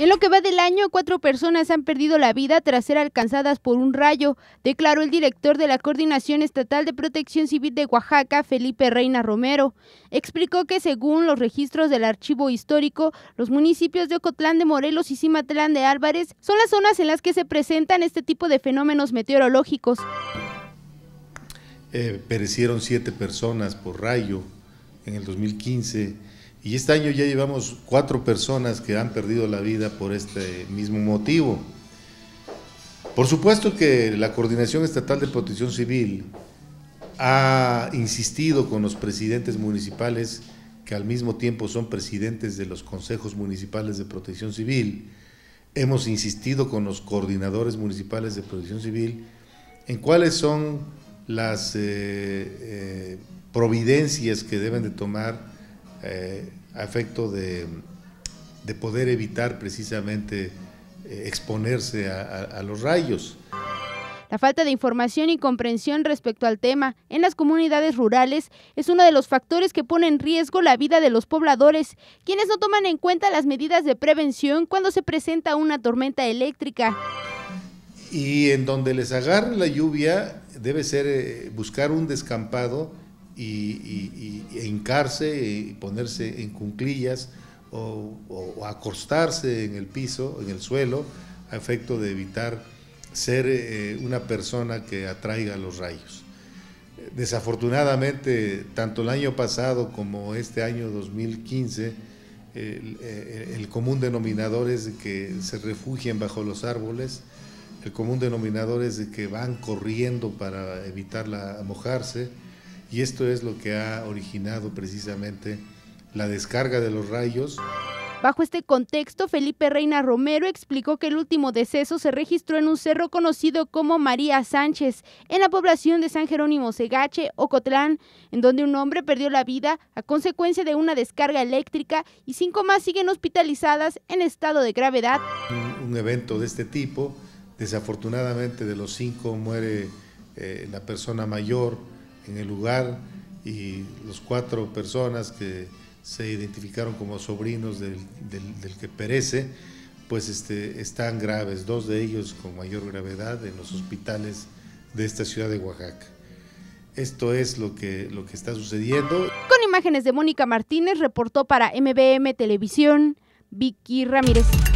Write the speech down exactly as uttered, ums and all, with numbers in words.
En lo que va del año, cuatro personas han perdido la vida tras ser alcanzadas por un rayo, declaró el director de la Coordinación Estatal de Protección Civil de Oaxaca, Felipe Reina Romero. Explicó que según los registros del archivo histórico, los municipios de Ocotlán de Morelos y Cimatlán de Álvarez son las zonas en las que se presentan este tipo de fenómenos meteorológicos. Eh, perecieron siete personas por rayo en el dos mil quince. Y este año ya llevamos cuatro personas que han perdido la vida por este mismo motivo. Por supuesto que la Coordinación Estatal de Protección Civil ha insistido con los presidentes municipales, que al mismo tiempo son presidentes de los consejos municipales de protección civil. Hemos insistido con los coordinadores municipales de protección civil en cuáles son las eh, eh, providencias que deben de tomar Eh, a efecto de, de poder evitar precisamente eh, exponerse a, a, a los rayos. La falta de información y comprensión respecto al tema en las comunidades rurales es uno de los factores que pone en riesgo la vida de los pobladores, quienes no toman en cuenta las medidas de prevención cuando se presenta una tormenta eléctrica. Y en donde les agarre la lluvia debe ser eh, buscar un descampado Y, y, y hincarse y ponerse en cuclillas o, o, o acostarse en el piso, en el suelo, a efecto de evitar ser eh, una persona que atraiga los rayos. Desafortunadamente, tanto el año pasado como este año dos mil quince, el, el, el común denominador es de que se refugien bajo los árboles, el común denominador es de que van corriendo para evitar la, mojarse. Y esto es lo que ha originado precisamente la descarga de los rayos. Bajo este contexto, Felipe Reina Romero explicó que el último deceso se registró en un cerro conocido como María Sánchez, en la población de San Jerónimo Segache, Ocotlán, en donde un hombre perdió la vida a consecuencia de una descarga eléctrica y cinco más siguen hospitalizadas en estado de gravedad. Un, un evento de este tipo, desafortunadamente de los cinco muere eh, la persona mayor en el lugar, y los cuatro personas que se identificaron como sobrinos del, del, del que perece, pues este, están graves, dos de ellos con mayor gravedad en los hospitales de esta ciudad de Oaxaca. Esto es lo que, lo que está sucediendo. Con imágenes de Mónica Martínez, reportó para M B M Televisión, Vicky Ramírez.